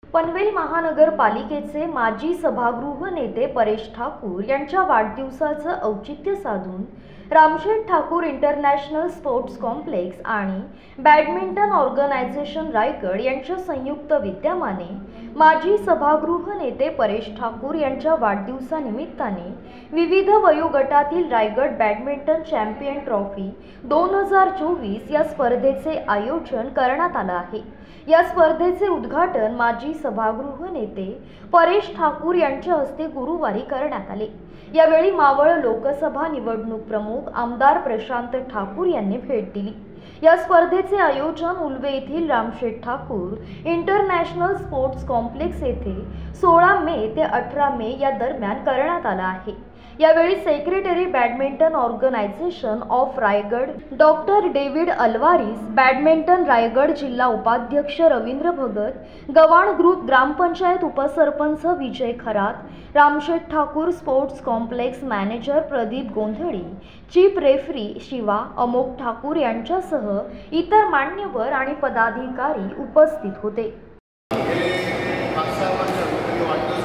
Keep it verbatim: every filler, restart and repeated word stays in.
पनवेल महानगरपालिकेचे माजी सभागृह नेते परेश ठाकूर यांच्या वाढदिवसाचं औचित्य साधून Ramsheth Thakur international sports complex आणि बॅडमिंटन ऑर्गनायझेशन रायगड यांच्या संयुक्त विद्यमाने माजी सभागृह नेते परेश ठाकूर यांच्या वाढदिवसानिमित्ताने विविध वयोगटातील रायगड बॅडमिंटन चॅम्पियन ट्रॉफी दोन हजार चोवीस या स्पर्धेचे आयोजन करण्यात आलं आहे। या स्पर्धेचे उद्घाटन माजी सभागृह नेते परेश ठाकूर यांच्या हस्ते गुरुवारी करण्यात आले। यावेळी मावळ लोकसभा निवडणूक प्रमुख आमदार प्रशांत ठाकूर यांनी भेट दिली। या स्पर्धेचे आयोजन उल्वे येथील Ramsheth Thakur international sports complex येथे सोळा मे ते अठरा मे या दरम्यान करण्यात आले आहे। यावेळी secretary badminton organization of Raigad doctor David Alvaris, badminton Raigad जिल्हा उपाध्यक्ष रवींद्र भगत, गव्हाण ग्रुप ग्रामपंचायत उपसरपंच Vijay Kharat, Ramsheth Thakur sports complex manager Pradeep Gondhali, chief referee Shiva Amok Thakur यांच्यासह इतर मान्यवर आणि पदाधिकारी उपस्थित होते। गेले पाच सहा वर्ष